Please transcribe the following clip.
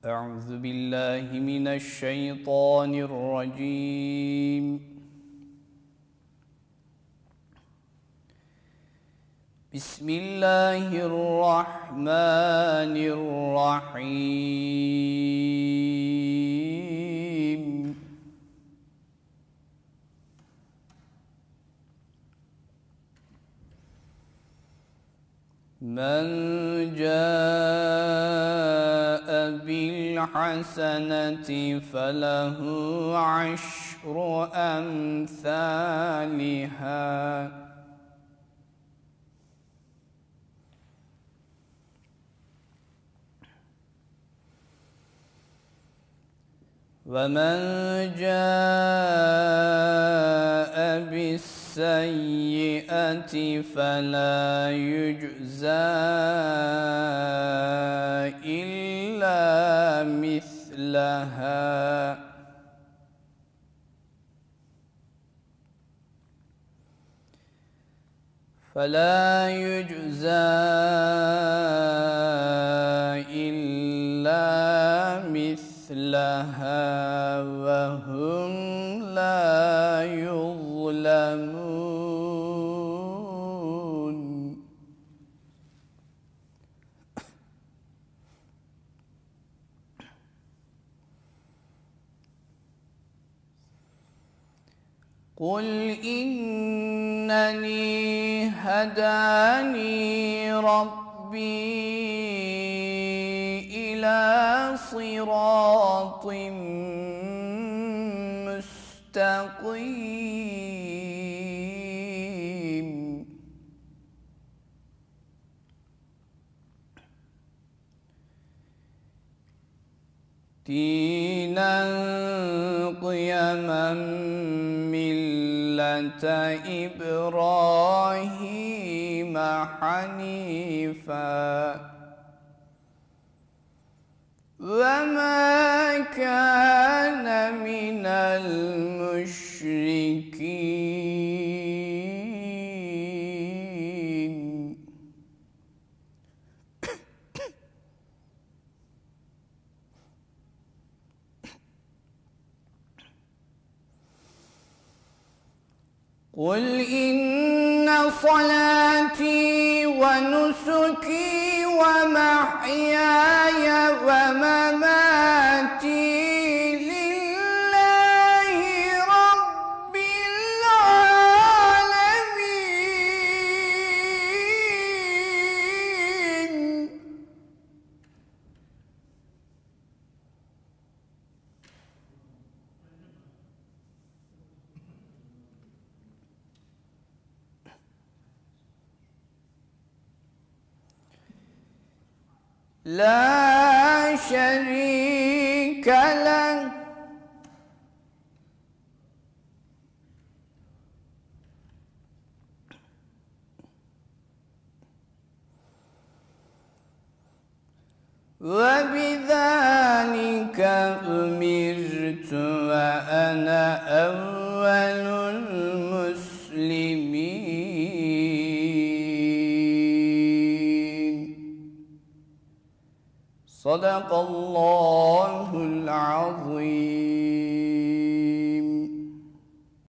أعوذ بالله من الشيطان الرجيم. بسم الله الرحمن الرحيم. من جاء بالحسنة فله عشر أمثالها ومن جاء بالسيئة فلا يجزى إلا مثلها وهم لا يظلمون. قل إنني هداني ربي إلى صراط مستقيم دينا قيما ملة إبراهيم حنيفا وما كان من المشركين. قل إن صلاتي ونسكي ومحياي ومماتي لله رب العالمين. لا شريك له وبذلك أمرت وأنا أول المسلمين. صدق الله العظيم.